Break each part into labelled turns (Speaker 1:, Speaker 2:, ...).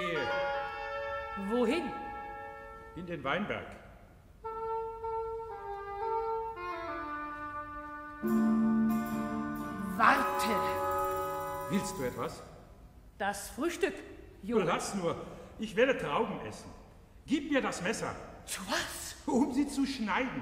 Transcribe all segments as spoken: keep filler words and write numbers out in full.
Speaker 1: gehe.
Speaker 2: Wohin?
Speaker 1: In den Weinberg.
Speaker 2: Warte!
Speaker 1: Willst du etwas?
Speaker 2: Das Frühstück,
Speaker 1: Du
Speaker 2: Junge.
Speaker 1: lass nur. Ich werde Trauben essen. Gib mir das Messer,
Speaker 2: Zu was?
Speaker 1: um sie zu schneiden.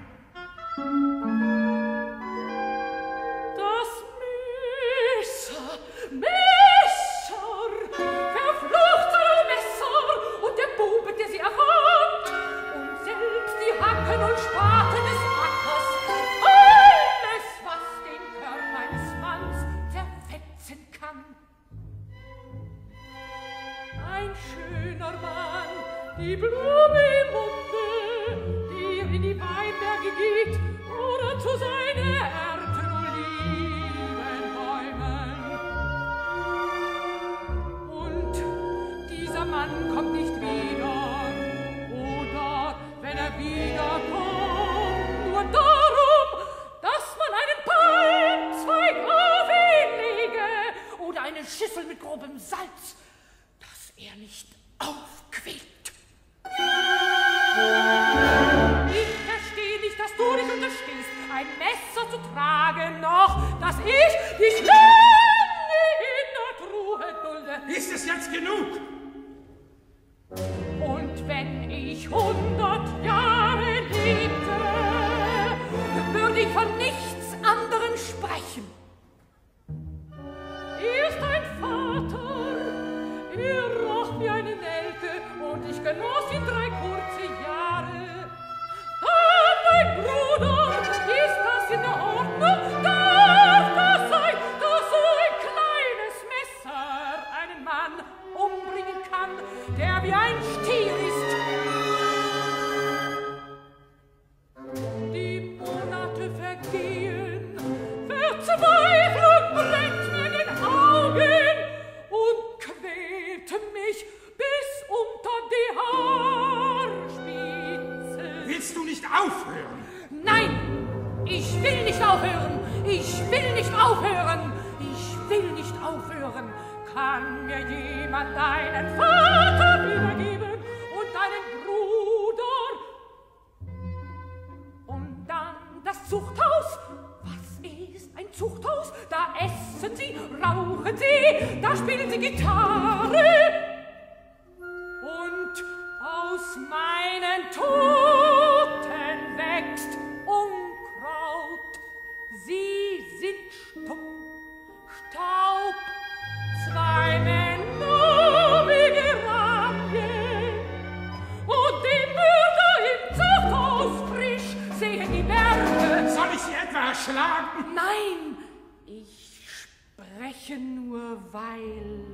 Speaker 2: Das Messer, Messer, verfluchte Messer und der Bube, der sie erfand, und selbst die Hacken und Spaten des Ackers, alles, was den Körper eines Manns zerfetzen kann. Ein schöner Mann, die Blume im Munde, die in die Weinberge geht, oder zu seinen Erden Olivenbäumen. Und dieser Mann kommt nicht wieder, oder wenn er wiederkommt, nur darum, dass man einen Palmzweig auf ihn lege, oder eine Schüssel mit grobem Salz, dass er nicht aufquillt. Ich verstehe nicht, dass du dich unterstehst, ein Messer zu tragen, noch, dass ich dich lange in der Truhe dulde.
Speaker 1: Ist es jetzt genug?
Speaker 2: Und wenn ich hundert Jahre lebte, würde ich von nichts anderem sprechen. Er ist ein Vater, er roch wie eine Nelke, und ich genoss ihn drei kurze Jahre. Dann, mein Bruder, ist das in der Ordnung? Darf das sein, dass so ein kleines Messer einen Mann umbringen kann, der wie ein Stier ist? Die Monate vergehen, Verzweiflung brennt mir in den Augen und quälte mich bis unter die Haarspitze.
Speaker 1: Willst du nicht aufhören?
Speaker 2: Nein, ich will nicht aufhören. Ich will nicht aufhören. Ich will nicht aufhören. Kann mir jemand deinen Vater wiedergeben und deinen Bruder? Und dann das Zuchthaus. Was ist ein Zuchthaus? Da essen sie, rauchen sie, da spielen sie Gitarre. Und aus meinen Toten wächst Unkraut. Sie sind stumm, Staub, zwei Männer wie Geranien. Und die Mörder im Zuchthaus frisch sehen die Berge.
Speaker 1: Soll ich sie etwa erschlagen?
Speaker 2: Nein, ich spreche nur, weil...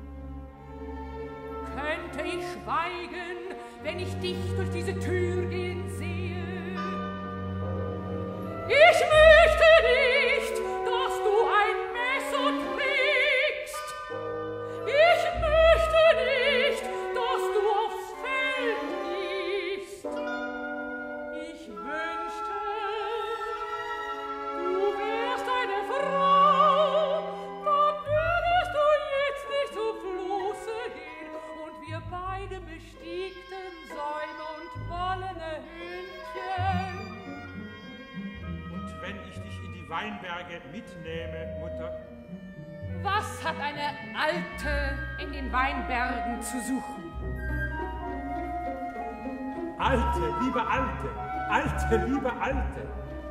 Speaker 2: Könnte ich schweigen, wenn ich dich durch diese Tür gehen sehe? Ich möchte nicht, dass du ein Messer trägst. Ich möchte nicht, dass du aufs Feld gehst. Ich wünschte, du wärst eine Frau, dann würdest du jetzt nicht zu Flosse gehen und wir beide bestiegten Säume und wollene Hündchen.
Speaker 1: Und wenn ich dich in die Weinberge mitnehme, Mutter?
Speaker 2: Was hat eine Alte in den Weinbergen zu suchen?
Speaker 1: Alte, liebe Alte, Alte, liebe Alte.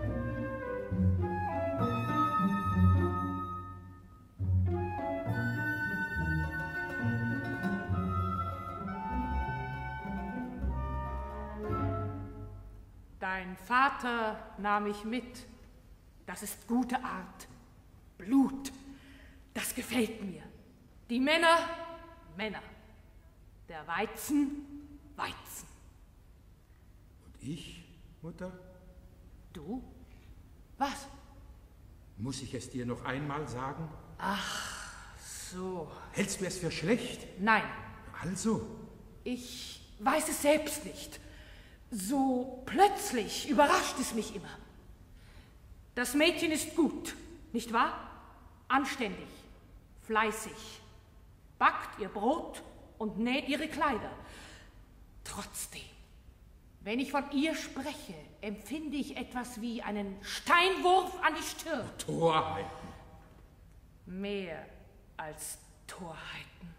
Speaker 2: Dein Vater nahm mich mit. Das ist gute Art. Blut, das gefällt mir. Die Männer, Männer. Der Weizen, Weizen.
Speaker 1: Und ich, Mutter?
Speaker 2: Du? Was?
Speaker 1: Muss ich es dir noch einmal sagen?
Speaker 2: Ach, so.
Speaker 1: Hältst du es für schlecht?
Speaker 2: Nein.
Speaker 1: Also?
Speaker 2: Ich weiß es selbst nicht. So plötzlich überrascht es mich immer. Das Mädchen ist gut, nicht wahr? Anständig, fleißig, backt ihr Brot und näht ihre Kleider. Trotzdem, wenn ich von ihr spreche, empfinde ich etwas wie einen Steinwurf an die Stirn.
Speaker 1: Torheiten.
Speaker 2: Mehr als Torheiten.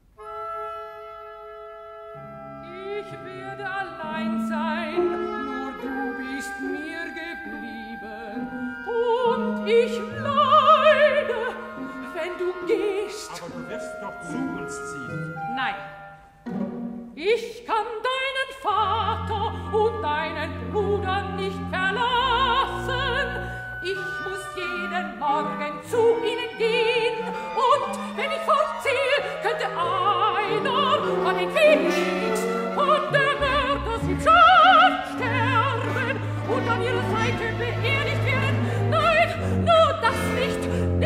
Speaker 2: Ich werde allein sein, nur du bist mir geblieben. Und ich leide, wenn du gehst.
Speaker 1: Aber du wirst doch zu uns ziehen.
Speaker 2: Nein. Ich kann deinen Vater und deinen Bruder nicht verlassen. Ich muss jeden Morgen zu ihnen gehen. Und wenn ich fortziehe, könnte einer von den Felix und der Mörder sie schon sterben und an ihrer Seite beerdigt werden. Nein, nur das nicht.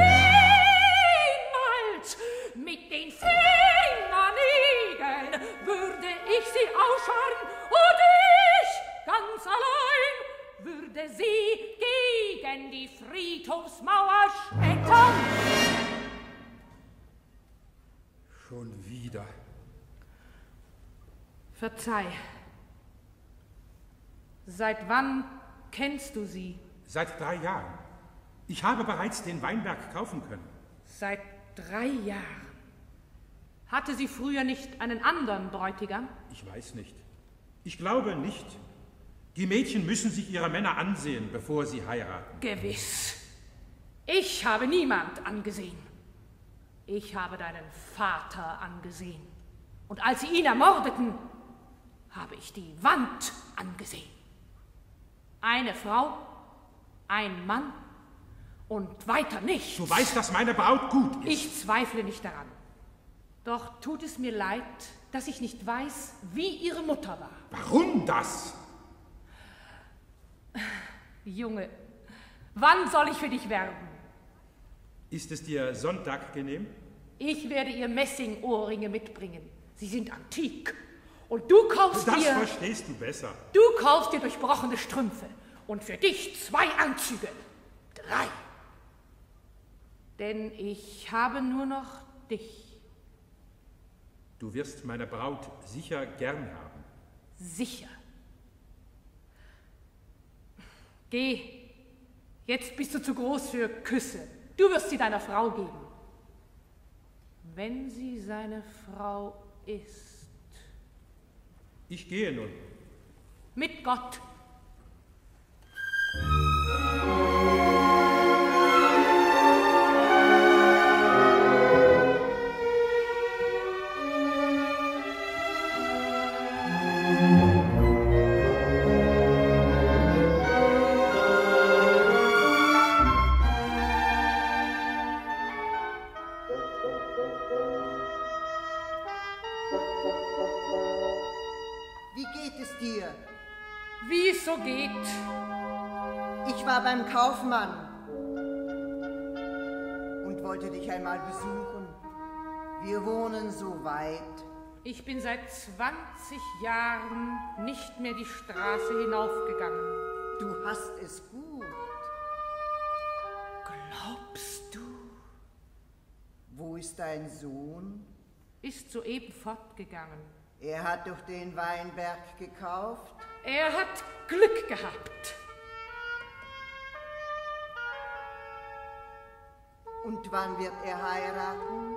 Speaker 2: Niemals mit den Fingernägeln würde ich sie ausscharren und ich ganz allein würde sie gegen die Friedhofsmauer schmettern.
Speaker 1: Schon wieder.
Speaker 2: Verzeih. Seit wann kennst du sie?
Speaker 1: Seit drei Jahren. Ich habe bereits den Weinberg kaufen können.
Speaker 2: Seit drei Jahren. Hatte sie früher nicht einen anderen Bräutigam?
Speaker 1: Ich weiß nicht. Ich glaube nicht. Die Mädchen müssen sich ihre Männer ansehen, bevor sie heiraten.
Speaker 2: Gewiss. Ich habe niemand angesehen. Ich habe deinen Vater angesehen. Und als sie ihn ermordeten, habe ich die Wand angesehen. Eine Frau, ein Mann und weiter nichts.
Speaker 1: Du weißt, dass meine Braut gut ist.
Speaker 2: Ich zweifle nicht daran. Doch tut es mir leid, dass ich nicht weiß, wie ihre Mutter war.
Speaker 1: Warum das?
Speaker 2: Junge, wann soll ich für dich werben?
Speaker 1: Ist es dir Sonntag genehm?
Speaker 2: Ich werde ihr Messingohrringe mitbringen. Sie sind antik. Und du kaufst
Speaker 1: das
Speaker 2: dir...
Speaker 1: Das verstehst du besser.
Speaker 2: Du kaufst dir durchbrochene Strümpfe. Und für dich zwei Anzüge. Drei. Denn ich habe nur noch dich.
Speaker 1: Du wirst meine Braut sicher gern haben.
Speaker 2: Sicher. Geh. Jetzt bist du zu groß für Küsse. Du wirst sie deiner Frau geben. Wenn sie seine Frau ist.
Speaker 1: Ich gehe nun.
Speaker 2: Mit Gott. So geht.
Speaker 3: Ich war beim Kaufmann und wollte dich einmal besuchen. Wir wohnen so weit.
Speaker 2: Ich bin seit zwanzig Jahren nicht mehr die Straße hinaufgegangen.
Speaker 3: Du hast es gut.
Speaker 2: Glaubst du?
Speaker 3: Wo ist dein Sohn?
Speaker 2: Ist soeben fortgegangen.
Speaker 3: Er hat doch den Weinberg gekauft.
Speaker 2: Er hat Glück gehabt.
Speaker 3: Und wann wird er heiraten?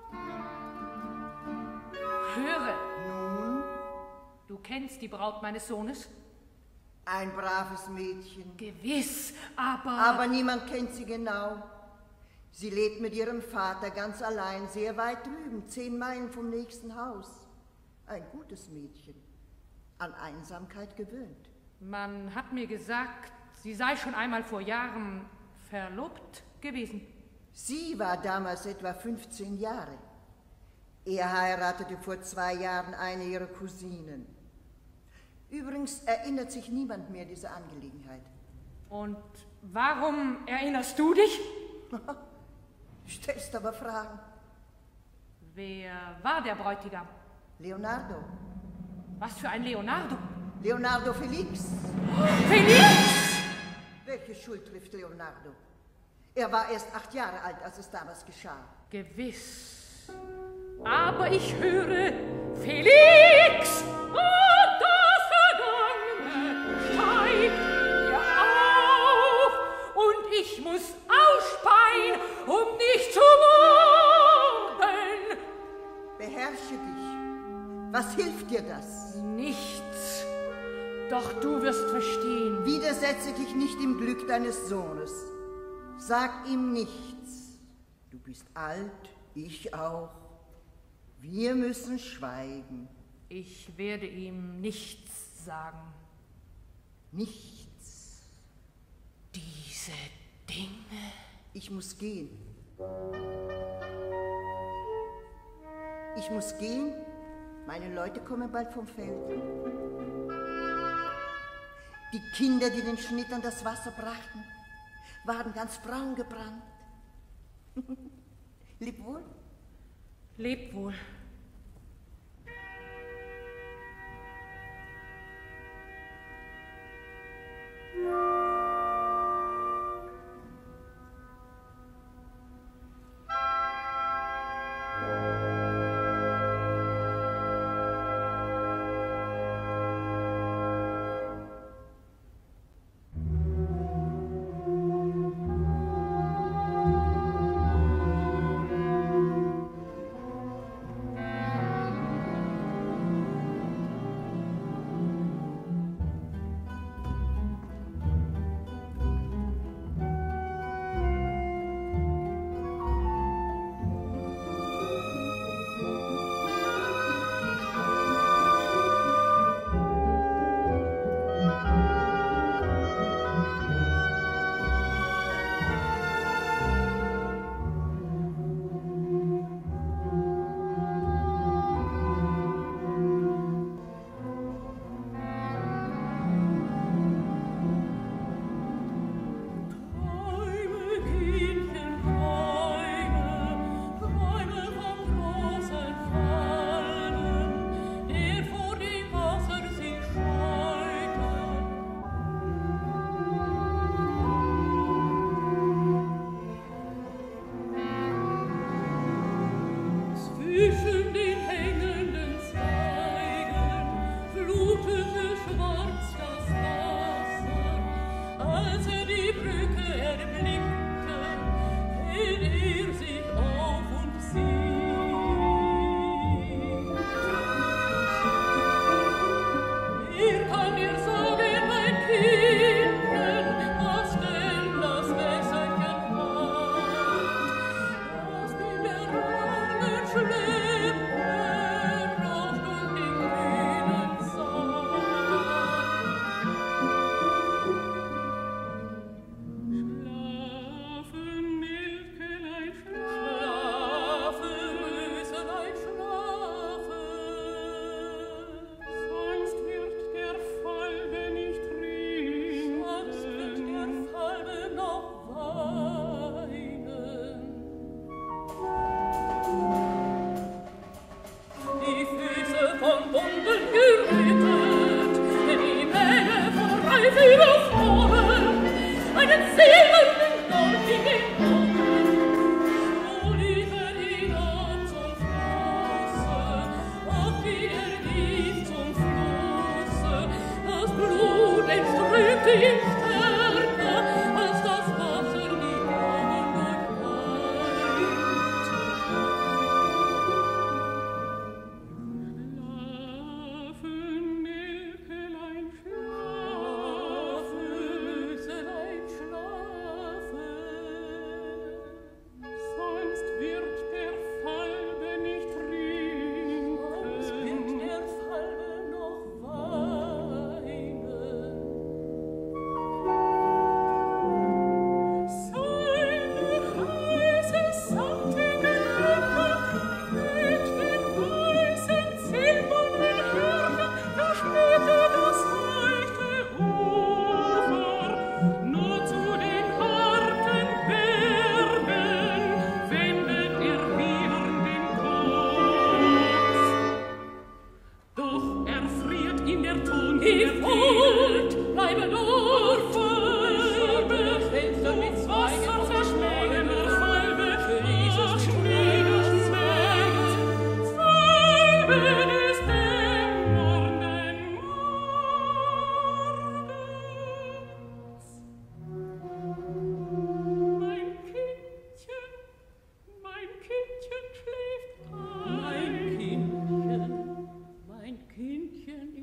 Speaker 2: Höre.
Speaker 3: Nun?
Speaker 2: Du kennst die Braut meines Sohnes?
Speaker 3: Ein braves Mädchen.
Speaker 2: Gewiss, aber...
Speaker 3: Aber niemand kennt sie genau. Sie lebt mit ihrem Vater ganz allein, sehr weit drüben, zehn Meilen vom nächsten Haus. Ein gutes Mädchen. An Einsamkeit gewöhnt.
Speaker 2: Man hat mir gesagt, sie sei schon einmal vor Jahren verlobt gewesen.
Speaker 3: Sie war damals etwa fünfzehn Jahre. Er heiratete vor zwei Jahren eine ihrer Cousinen. Übrigens erinnert sich niemand mehr dieser Angelegenheit.
Speaker 2: Und warum erinnerst du dich?
Speaker 3: Stellst aber Fragen.
Speaker 2: Wer war der Bräutigam?
Speaker 3: Leonardo.
Speaker 2: Was für ein Leonardo?
Speaker 3: Leonardo Felix.
Speaker 2: Felix!
Speaker 3: Welche Schuld trifft Leonardo? Er war erst acht Jahre alt, als es damals geschah.
Speaker 2: Gewiss. Aber ich höre, Felix, und das Vergangene steigt mir auf, und ich muss ausspeien, um nicht zu morden.
Speaker 3: Beherrsche dich. Was hilft dir das?
Speaker 2: Nichts. Doch du wirst verstehen.
Speaker 3: Widersetze dich nicht im Glück deines Sohnes. Sag ihm nichts. Du bist alt, ich auch. Wir müssen schweigen.
Speaker 2: Ich werde ihm nichts sagen.
Speaker 3: Nichts.
Speaker 2: Diese Dinge.
Speaker 3: Ich muss gehen. Ich muss gehen. Meine Leute kommen bald vom Feld. Die Kinder, die den Schnitt an das Wasser brachten, waren ganz braun gebrannt. Leb wohl.
Speaker 2: Leb wohl.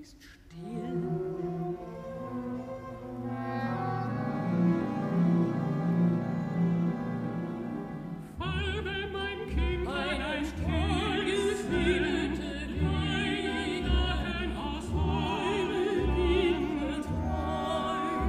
Speaker 2: ist still. Falbe, mein Kind, ein Kind gespielte Gedanken aus heiligen Träumen.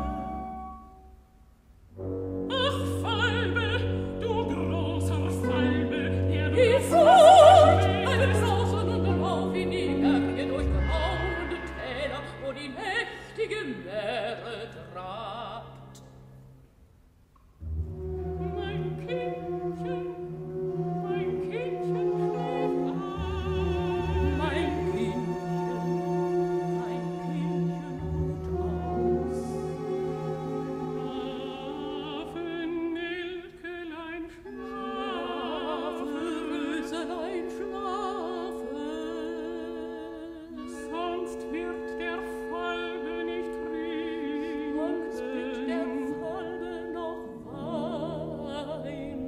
Speaker 2: Ach, Falbe, du großer Falbe, der du die Furt, eine Sausen und Lauf in die Berge durch graunende Täler, wo die mächtige Meere trabt. Mein Kindchen, mein Kindchen schläft ein. Mein Kindchen, mein Kindchen ruht aus. Schlafen, Nelkelein, schlafen, Röselein, schlafen. Sonst wird der Falbe nicht trinken. Sonst wird der Falbe noch weinen.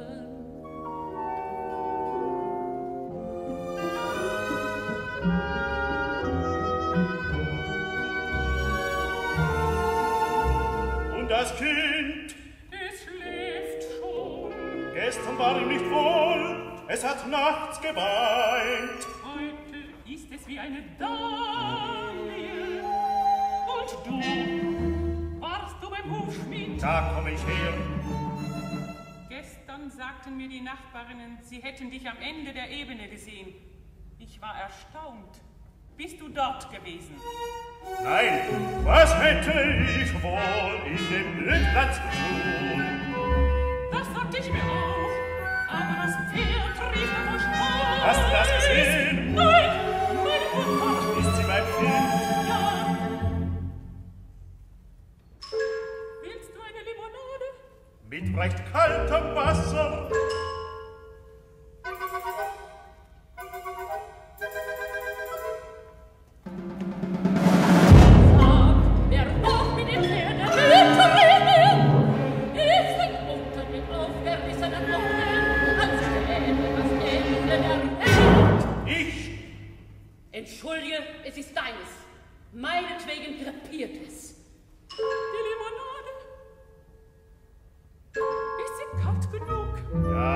Speaker 4: Und das Kind,
Speaker 2: Es schläft schon.
Speaker 4: gestern war ihm nicht wohl, es hat nachts geweint.
Speaker 2: Heute ist es wie eine Dahlie. Und du, warst du beim Hufschmied?
Speaker 4: Da komm ich her.
Speaker 5: Gestern sagten mir die Nachbarinnen, sie hätten dich am Ende der Ebene gesehen. Ich war erstaunt. Bist du dort gewesen?
Speaker 4: Nein, was hätte ich wohl in dem Wildplatz tun?
Speaker 2: Das sagte ich mir auch. Aber das Pferd rief davon Spaß.
Speaker 4: Hast du das gesehen?
Speaker 2: Nein, meine Mutter.
Speaker 4: Ist sie mein Kind?
Speaker 2: Ja. Willst du eine Limonade?
Speaker 4: Mit recht kaltem Wasser.
Speaker 2: Sag, wer auch mit dem Pferd der Winterrede ist ein unter den aufgerissenen Augen, als stäbe das Ende der Welt.
Speaker 4: Ich?
Speaker 6: Entschuldige, es ist deines. Meinetwegen krepiert es.
Speaker 2: Die Limonade? Ist sie kalt genug?
Speaker 4: Ja,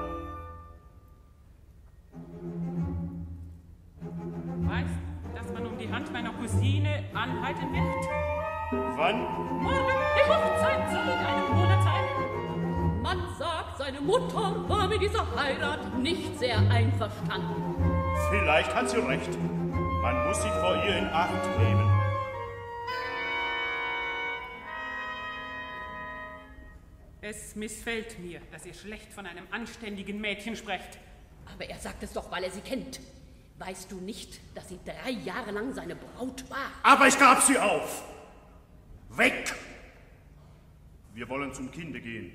Speaker 5: Weißt du, dass man um die Hand meiner Cousine anhalten wird?
Speaker 4: wann?
Speaker 2: Morgen die Hochzeit soll in einem Monat sein.
Speaker 6: Man sagt, seine Mutter war mit dieser Heirat nicht sehr einverstanden.
Speaker 4: Vielleicht hat sie recht. Man muss sich vor ihr in Acht nehmen.
Speaker 5: Es missfällt mir, dass ihr schlecht von einem anständigen Mädchen sprecht.
Speaker 6: Aber er sagt es doch, weil er sie kennt. Weißt du nicht, dass sie drei Jahre lang seine Braut war?
Speaker 4: Aber ich gab sie auf. Weg! Wir wollen zum Kinde gehen.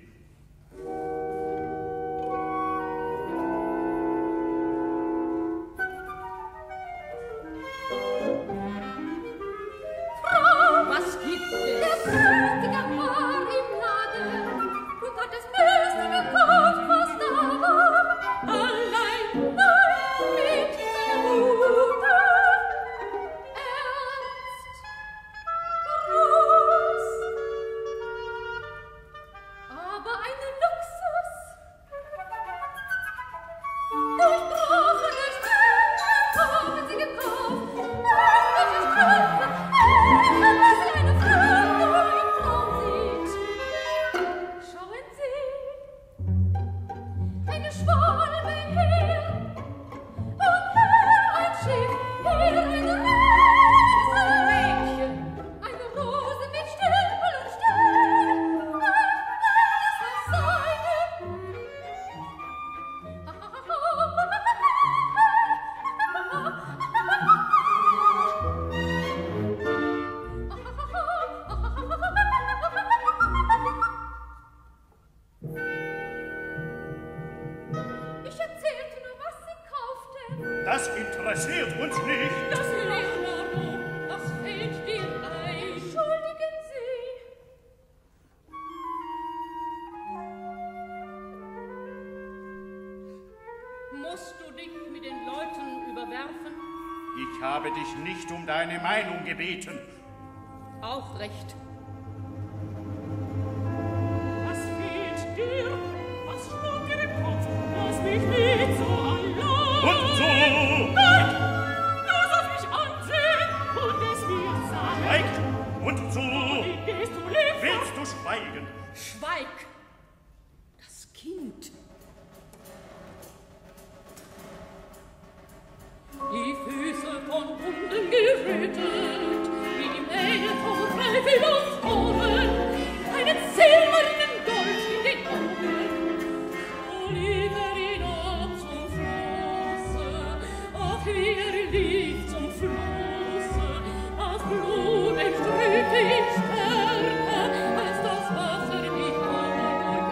Speaker 6: Was gibt es?
Speaker 2: Der Bräutigam war im Laden und hat das Beste gekauft, was da war. Allein, nein, mit seiner Mutter. Ernst, groß, aber eine Luxe
Speaker 4: Ich habe dich nicht um deine Meinung gebeten.
Speaker 6: Auch recht.
Speaker 2: Was fehlt dir? Was schlug dir im Kopf? Lass mich nicht so allein.
Speaker 4: Und so!
Speaker 2: Nein! Du sollst mich ansehen und es mir sagen.
Speaker 4: Schweig! Und so!
Speaker 2: Wohin gehst du, Lieb?
Speaker 4: Willst du schweigen?
Speaker 6: Schweig! Das Kind.
Speaker 2: Die Füße von Wunden gerötet, wie die Mähne vom Freifeld auf Ohren, einen silbernen Dolch in den Augen. So lief er hinab zum Flusse, ach, wie er lief zum Flusse, das Blut entströmte ihm stärker, als das Wasser die Haut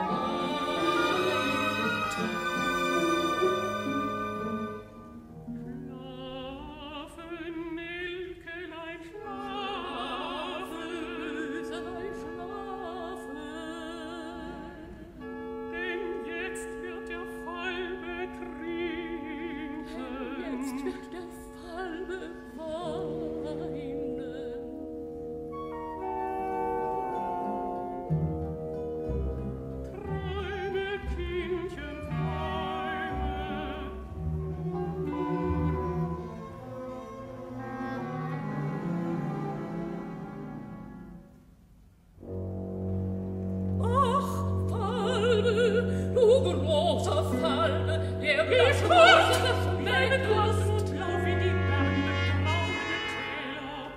Speaker 2: Schlafen, Nelkelein, schlafen, Röselein, schlafen, denn jetzt wird der Falbe trinken. Jetzt wird der Falbe weinen. Träume, Kindchen, träume. Ach, Falbe, du großer Falbe, der Geschmack des Lebens, lauf in die Berge, graue Täler.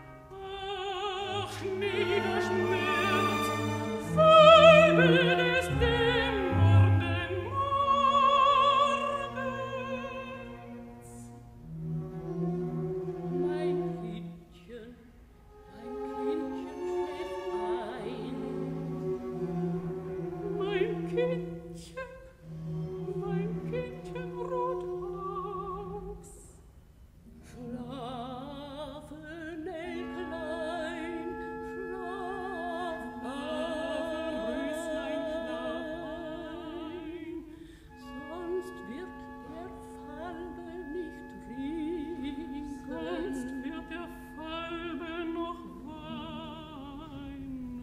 Speaker 2: Ach, Niederschmerz, Falbe des dämmernden Morgens. Mein Kindchen, mein Kindchen schläft ein. Mein Kindchen, mein Kindchen ruht aus. Schlafe, Nelkelein, schlaf ein, Röslein, schlaf ein, sonst wird der Falbe nicht trinken. Sonst wird der Falbe noch weinen.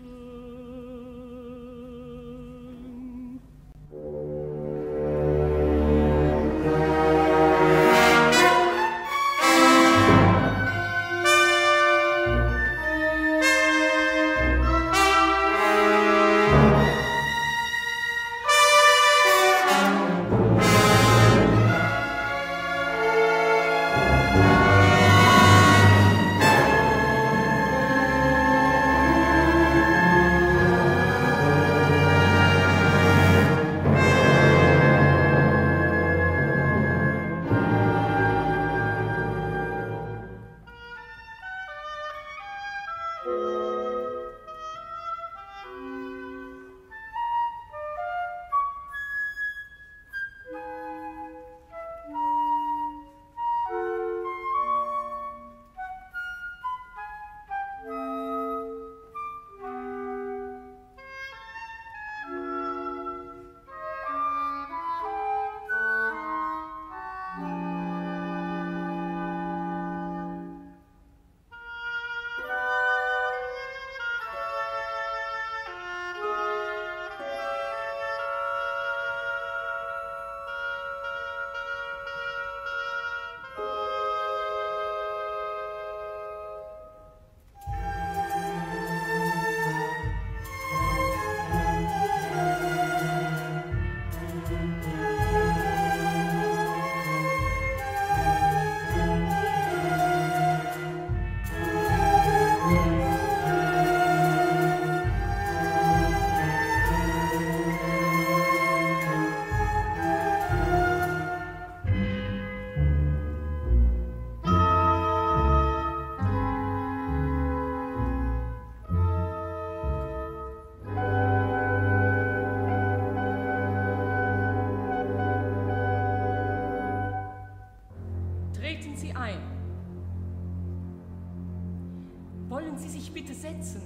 Speaker 2: Wollen Sie sich bitte setzen?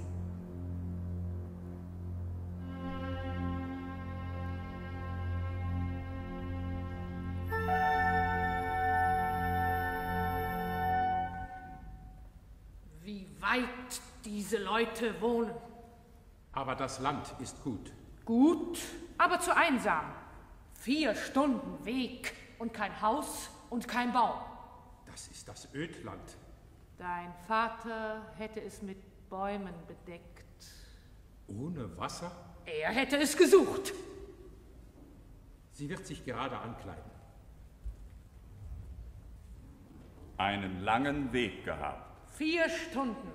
Speaker 2: weit diese Leute wohnen.
Speaker 1: Aber das Land ist gut.
Speaker 2: Gut, aber zu einsam. Vier Stunden Weg und kein Haus und kein Baum.
Speaker 1: Das ist das Ödland.
Speaker 2: Dein Vater hätte es mit Bäumen bedeckt.
Speaker 1: Ohne Wasser?
Speaker 2: Er hätte es gesucht.
Speaker 1: Sie wird sich gerade ankleiden.
Speaker 7: Einen langen Weg gehabt.
Speaker 2: Vier Stunden.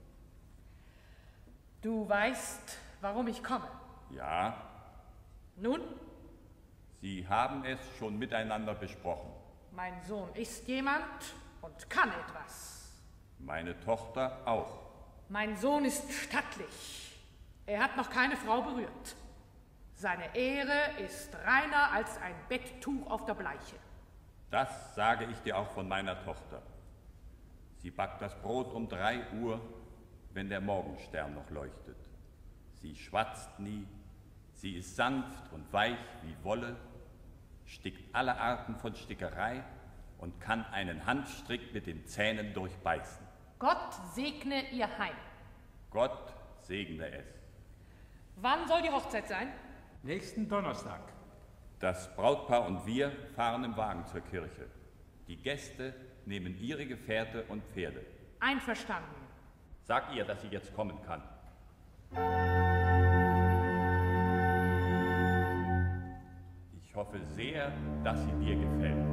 Speaker 2: Du weißt, warum ich komme.
Speaker 7: Ja.
Speaker 2: Nun?
Speaker 7: Sie haben es schon miteinander besprochen.
Speaker 2: Mein Sohn ist jemand und kann etwas.
Speaker 7: Meine Tochter auch.
Speaker 2: Mein Sohn ist stattlich. Er hat noch keine Frau berührt. Seine Ehre ist reiner als ein Betttuch auf der Bleiche.
Speaker 7: Das sage ich dir auch von meiner Tochter. Sie backt das Brot um drei Uhr, wenn der Morgenstern noch leuchtet. Sie schwatzt nie, sie ist sanft und weich wie Wolle, stickt alle Arten von Stickerei und kann einen Hanfstrick mit den Zähnen durchbeißen.
Speaker 2: Gott segne ihr Heim.
Speaker 7: Gott segne es.
Speaker 2: Wann soll die Hochzeit sein?
Speaker 1: Nächsten Donnerstag.
Speaker 7: Das Brautpaar und wir fahren im Wagen zur Kirche. Die Gäste nehmen ihre Gefährte und Pferde.
Speaker 2: Einverstanden.
Speaker 7: Sag ihr, dass sie jetzt kommen kann. Ich hoffe sehr, dass sie dir gefällt.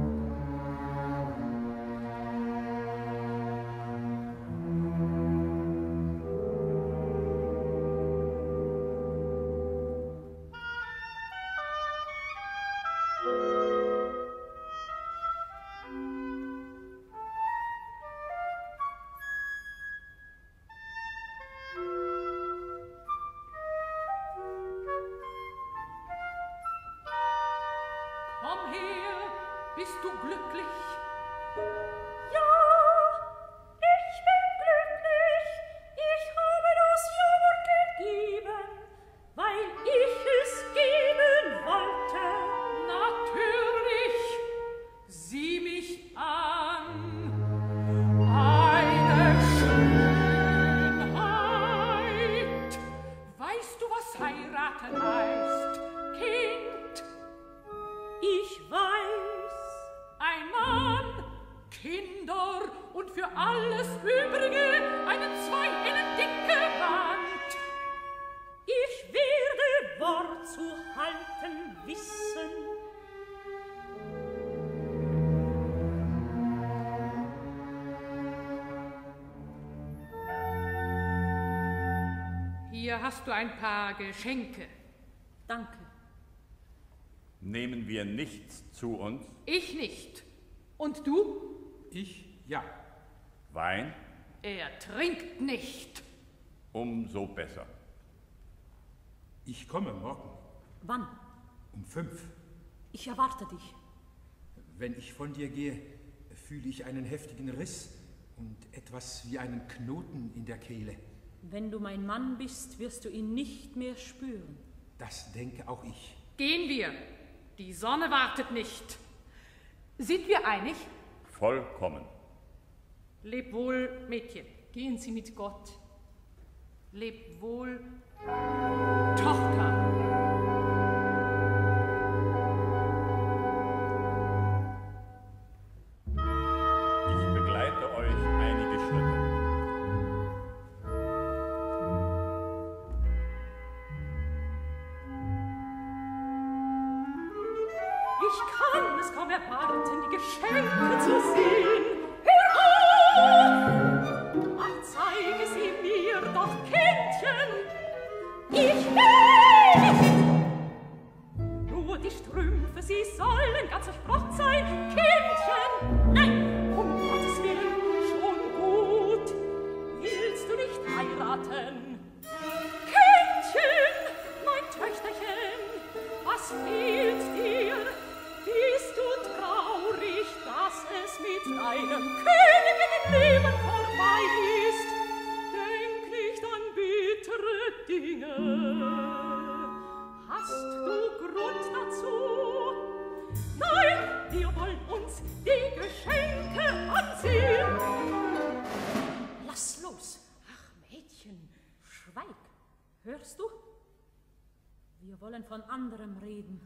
Speaker 2: Komm her, bist du glücklich?
Speaker 8: Ja, ich bin glücklich. Ich habe das Ja-Wort gegeben, weil ich es geben wollte.
Speaker 2: Natürlich, sieh mich an. Eine Schönheit. Weißt du, was heiraten heißt, Kind?
Speaker 8: Ich weiß.
Speaker 2: Ein Mann, Kinder und für alles Übrige einen zwei Ellen dicke Wand.
Speaker 8: Ich werde Wort zu halten wissen.
Speaker 2: Hier hast du ein paar Geschenke.
Speaker 8: Danke.
Speaker 7: Nehmen wir nichts zu uns?
Speaker 2: Ich nicht. Und du?
Speaker 1: Ich ja.
Speaker 7: Wein?
Speaker 2: Er trinkt nicht.
Speaker 7: Umso besser.
Speaker 1: Ich komme morgen
Speaker 8: Wann?
Speaker 1: um fünf.
Speaker 8: Ich erwarte dich.
Speaker 1: Wenn ich von dir gehe, fühle ich einen heftigen Riss und etwas wie einen Knoten in der Kehle.
Speaker 8: Wenn du mein Mann bist, wirst du ihn nicht mehr spüren.
Speaker 1: Das denke auch ich.
Speaker 2: Gehen wir. Die Sonne wartet nicht. Sind wir einig?
Speaker 7: Vollkommen.
Speaker 2: Leb wohl, Mädchen.
Speaker 5: Gehen Sie mit Gott.
Speaker 2: Leb wohl, Tochter.
Speaker 7: Ich begleite euch einige Schritte.
Speaker 8: Ich kann es kaum erwarten, die Geschenke zu sehen. Hör auf! Ach, zeige sie mir doch, Kindchen. Ich will nicht. Nur die Strümpfe, sie sollen ganz versprochen sein. Kindchen, nein, um Gottes Willen, schon gut. Willst du nicht heiraten? Kindchen, mein Töchterchen, was fehlt dir? Bist du traurig, dass es mit deinem Hörst du? Wir wollen von anderem reden.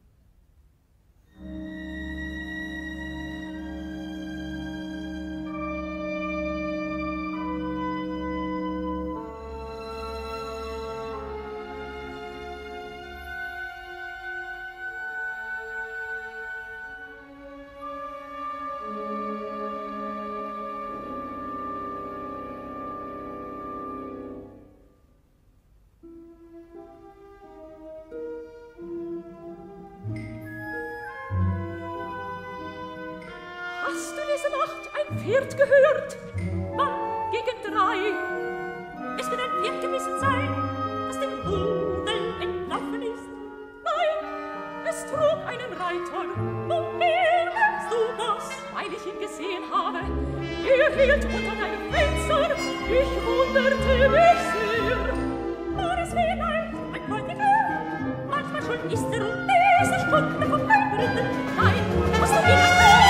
Speaker 8: Pferd gehört, wann gegen drei. Es wird ein Pferd gewesen sein, das dem Rudel entlaufen ist. Nein, es trug einen Reiter. Woher meinst du das? Weil ich ihn gesehen habe. Er hielt unter deinem Fenster. Ich wunderte mich sehr. War es vielleicht ein Bräutiger? Manchmal schon ist er um diese Stunde vom Heimritten. Nein, musst du ihn erkennen?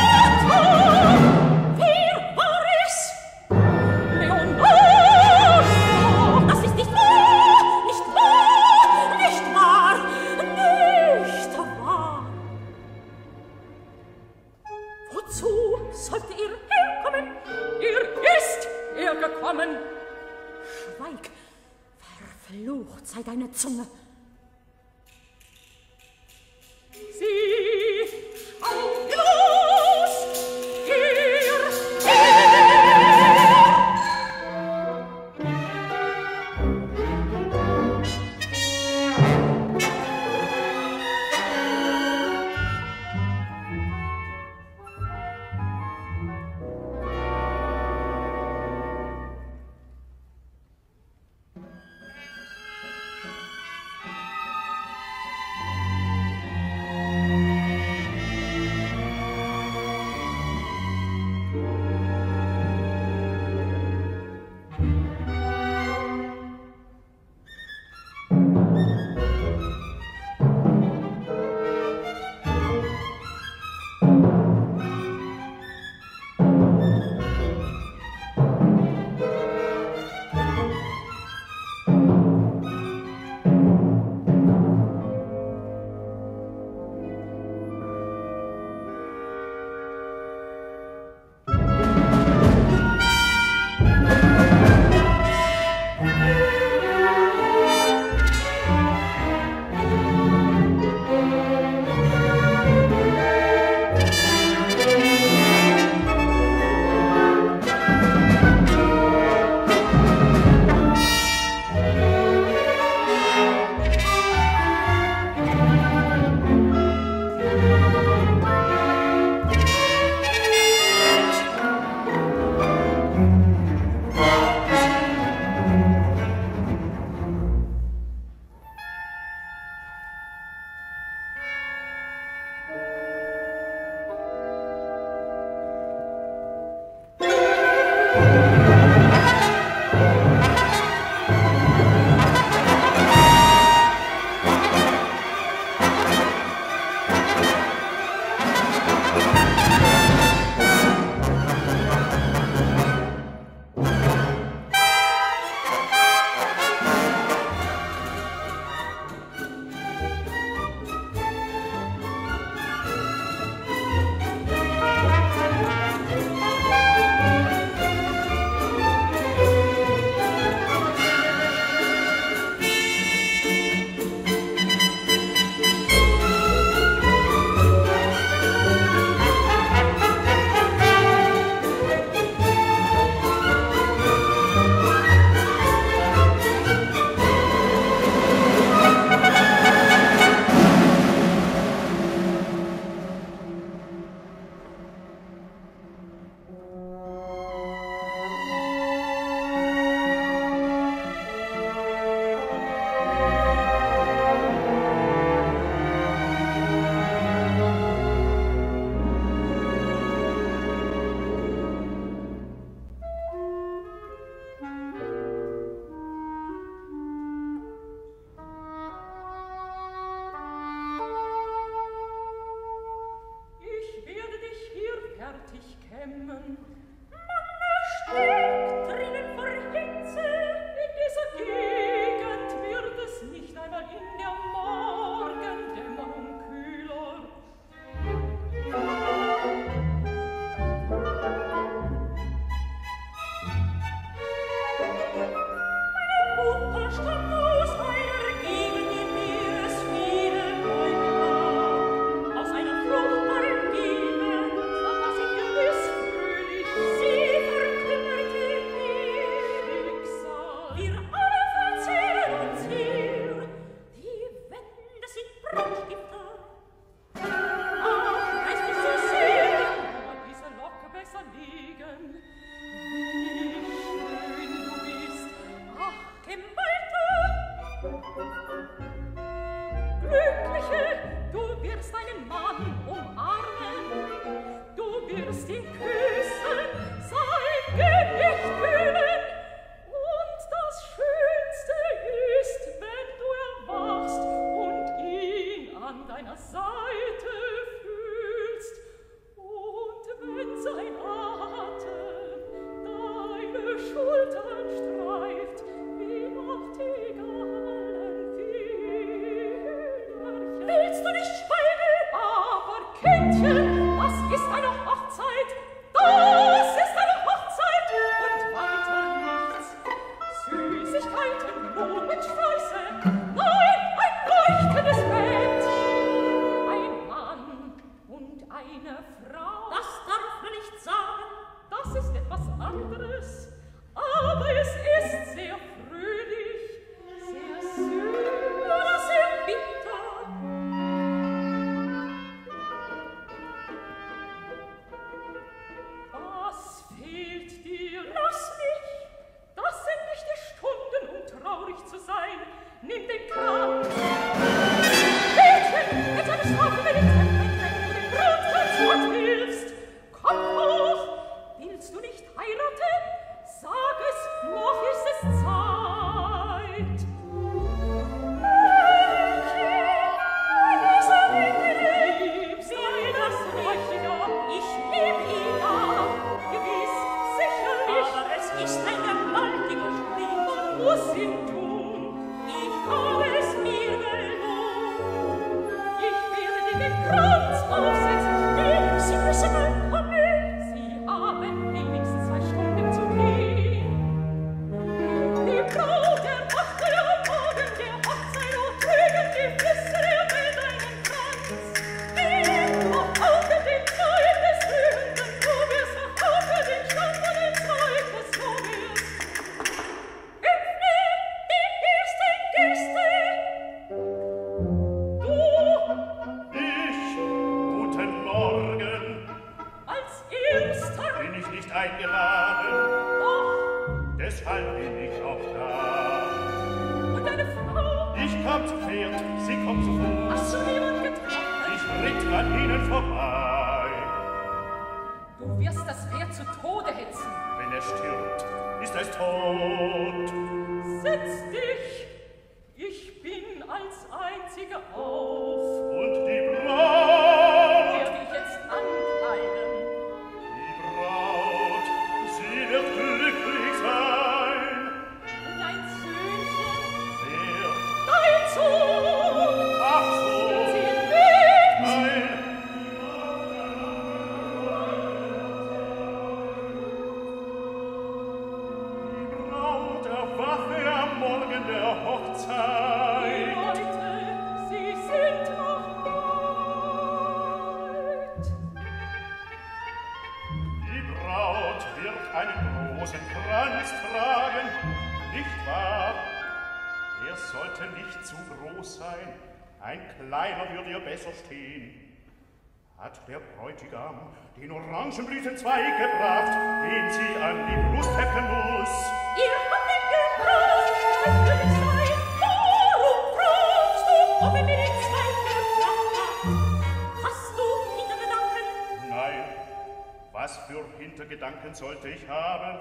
Speaker 8: Schweig, verflucht sei deine Zunge. Sieh, schau los, hier, anderes, aber es ist sehr fröhlich, sehr süß oder sehr bitter. Was fehlt dir? Lass mich! Das sind nicht die Stunden, um traurig zu sein. Nimm den Kranz. Mädchen, jetzt eine Strafe mit dem Tempel, wenn du den Brutkranz forthilfst. Komm hoch! Willst du nicht heiraten? Sag es, noch ist es Zeit. Lieb, sei das Räuchiger, ich lieb ihn ja, gewiss, sicherlich. Aber es ist ein gewaltiger Strich, man muss ihn tun. Ich habe es mir gewohnt. Ich werde dir den Kranz aufsetzen, schnell, Sie müssen mal kommen. Sie haben wenigstens zwei Stunden zu gehen. Die Braut erwachte am Morgen der Hochzeit, o trügen die Flüsse mit deinem Kranz. Wir verhauchen den Neuen des Blühenden, du wirst verhauchen den stammenden Zeug des Sohnes. Öffne die erste Kiste. Du,
Speaker 4: Ich, guten Morgen,
Speaker 8: als Erster,
Speaker 4: bin ich nicht eingeladen,
Speaker 8: och,
Speaker 4: deshalb bin ich auch da.
Speaker 8: und deine Frau,
Speaker 4: Ich kam zu Pferd, sie kommt zu Fuß.
Speaker 8: hast du niemand getroffen?
Speaker 4: Ich ritt an ihnen vorbei.
Speaker 8: Du wirst das Pferd zu Tode hetzen.
Speaker 4: Wenn er stirbt, ist es tot.
Speaker 8: Setz dich, ich bin als Einzige auf.
Speaker 4: Und die Braut,
Speaker 8: Werde ich jetzt ankleiden.
Speaker 4: die Braut, sie wird glücklich sein.
Speaker 8: Und dein Söhnchen,
Speaker 4: Wer,
Speaker 8: dein Sohn,
Speaker 4: ach so,
Speaker 8: sie lebt.
Speaker 4: nein. Die Braut erwache am Morgen der
Speaker 8: Die
Speaker 4: Hochzeit.
Speaker 8: Leute, sie sind noch weit.
Speaker 4: Die Braut wird einen großen Kranz tragen, nicht wahr? Er sollte nicht zu groß sein, ein kleiner würde ihr besser stehen. Hat der Bräutigam den Orangenblütenzweig gebracht, den sie an die Brust heften muss?
Speaker 8: Ihr habt ihn gebracht, streichlich sei. Warum fragst du, ob er mir den Zweig gebracht hat? Hast du Hintergedanken?
Speaker 4: Nein, was für Hintergedanken sollte ich haben?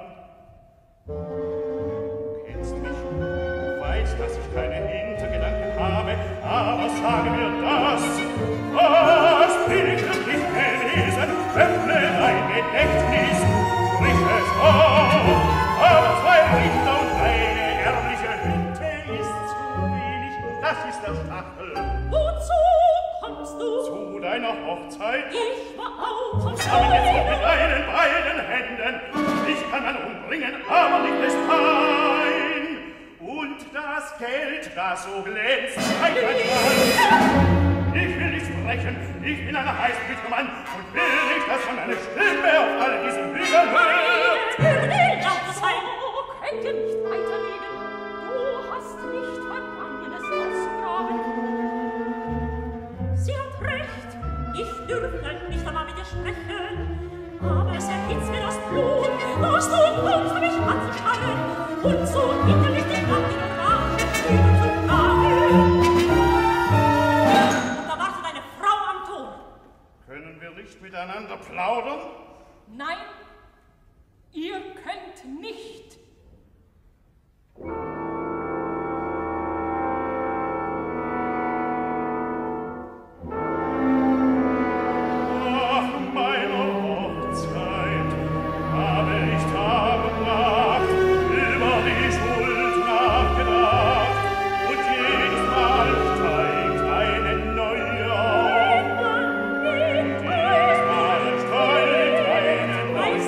Speaker 4: Du kennst mich, du weißt, dass ich keine Hintergedanken habe, aber sage mir das, was bin ich wirklich gewesen? Öffne dein Gedächtnis, brich es auf, aber zwei Richter und eine ehrliche Hütte ist zu wenig, das ist der Stachel.
Speaker 8: Wozu kommst du?
Speaker 4: Zu deiner Hochzeit?
Speaker 8: Ich war auch am
Speaker 4: Zusammen jetzt noch mit
Speaker 8: Scheide.
Speaker 4: deinen beiden Händen. Ich kann man umbringen, aber nicht bis fein. Und das Geld, das so glänzt, zeigt ein Fall. Ich will nicht sprechen, ich bin ein heißblütiger Mann und will nicht, dass man eine Stimme auf all diesen Hügeln hört.
Speaker 8: Nicht laut sein. Oh, könnt ihr nicht weiterleben? Du hast nicht Vergangenes auszugraben. Sie hat recht, ich dürfte nicht einmal mit ihr sprechen, aber es erhitzt mir das Blut, was du kommst, mich anzustarren und so innerlich den Mann in der Rage drüber zu fragen. Und da wartet eine Frau am Tor.
Speaker 4: Können wir nicht miteinander plaudern?
Speaker 8: Nein, ihr könnt nicht.
Speaker 4: Nach meiner Hochzeit habe ich Tag und Nacht über die Schuld nachgedacht und jedes Mal steigt eine neue auf. Und jedes Mal steigt eine neue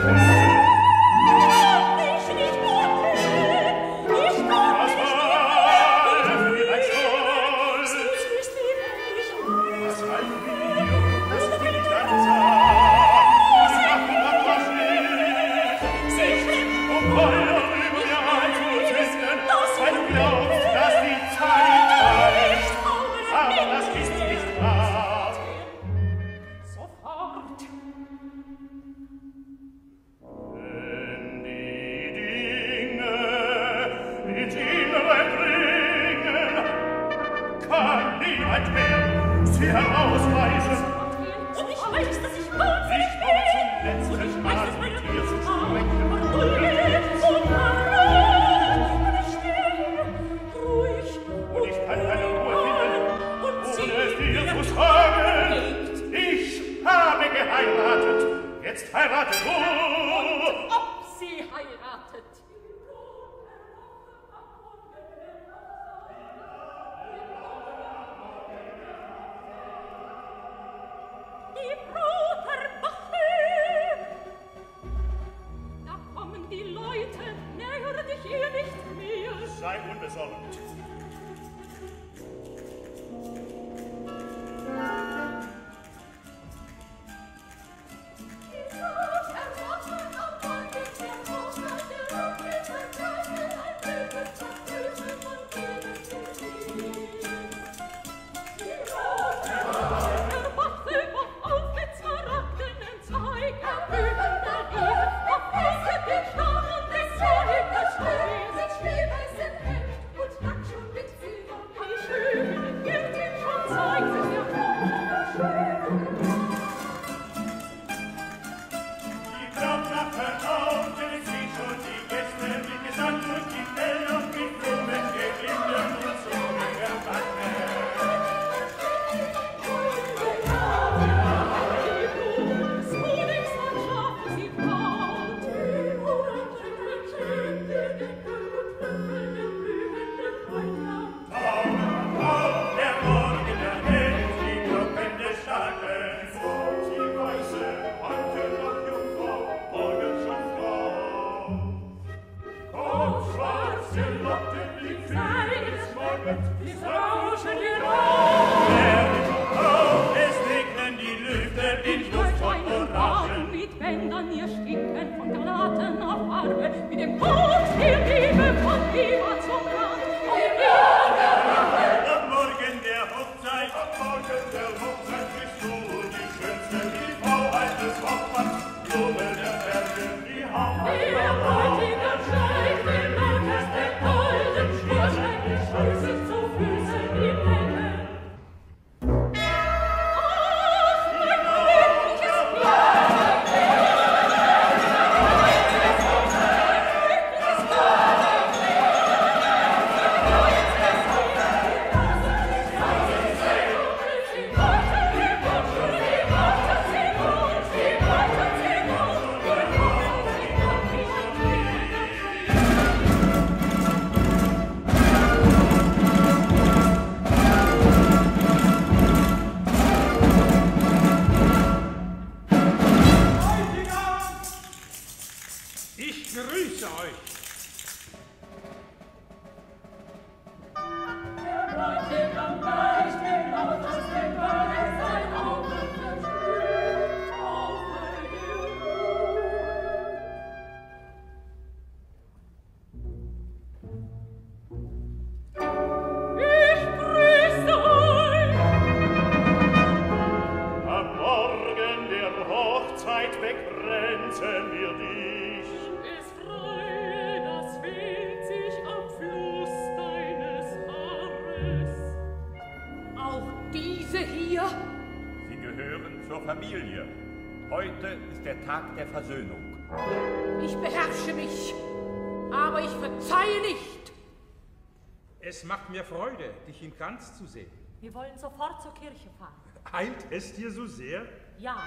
Speaker 1: Es macht mir Freude, dich in Glanz zu sehen.
Speaker 8: Wir wollen sofort zur Kirche fahren.
Speaker 1: Eilt es dir so sehr?
Speaker 8: Ja.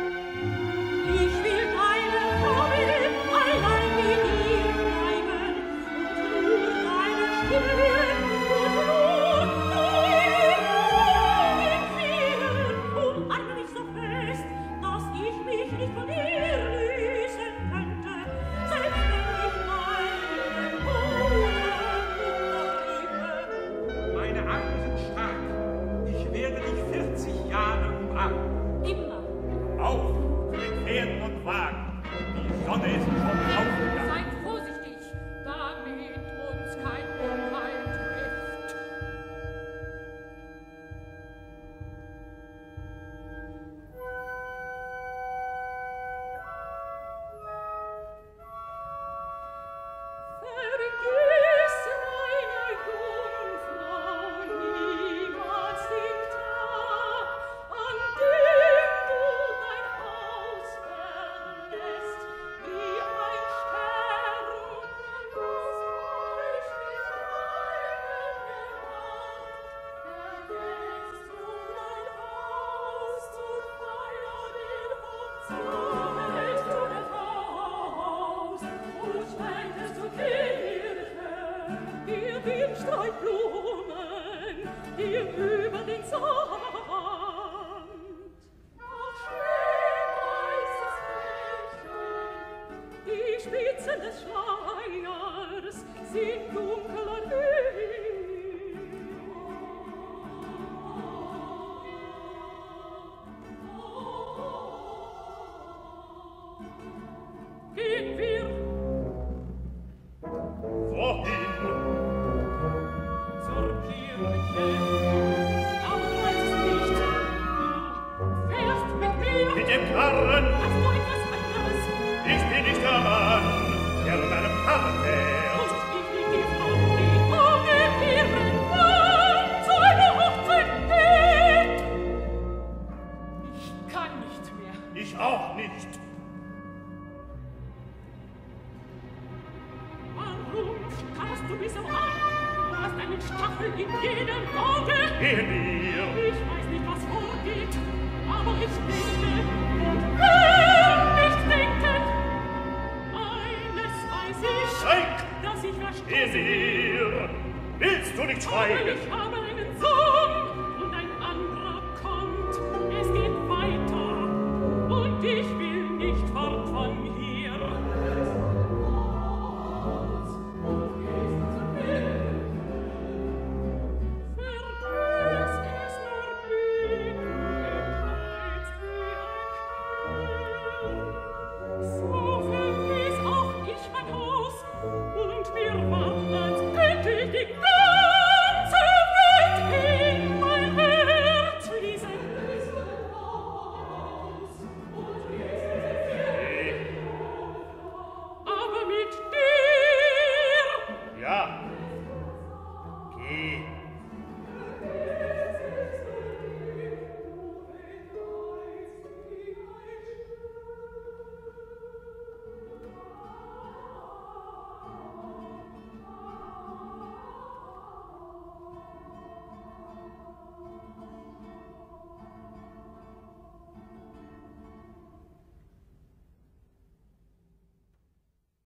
Speaker 8: Ich will deine Freude allein mit dir bleiben und nur deine Stimme und nur deine Finger umarme mich so fest, dass ich mich nicht von dir lösen kann. dir über den Sand. Ach, schön weißes Mädchen, die Spitzen des Schleiers sind dunkler Licht. Gehen wir.
Speaker 4: Wohin?
Speaker 8: Zur Kirche. Aber du weißt es nicht. Du fährst mit mir.
Speaker 4: Mit dem Karren?
Speaker 8: Hast du etwas anderes?
Speaker 4: Ich bin nicht der Mann, der mit einem Karren fährt.
Speaker 8: Und ich bin die Frau, die ohne ihren Mann zu einer Hochzeit geht. Ich kann nicht mehr.
Speaker 4: Ich auch nicht.
Speaker 8: Warum starrst du mich so an? Du hast einen Stachel in jedem Auge.
Speaker 4: Gehen wir.
Speaker 8: Ich weiß nicht, was vorgeht, aber ich denke und will nicht denken. Eines weiß ich,
Speaker 4: Schweig!
Speaker 8: dass ich
Speaker 4: Gehen
Speaker 8: verstoßen bin.
Speaker 4: wir. Willst du nicht
Speaker 8: Aber
Speaker 4: schweigen?
Speaker 8: ich habe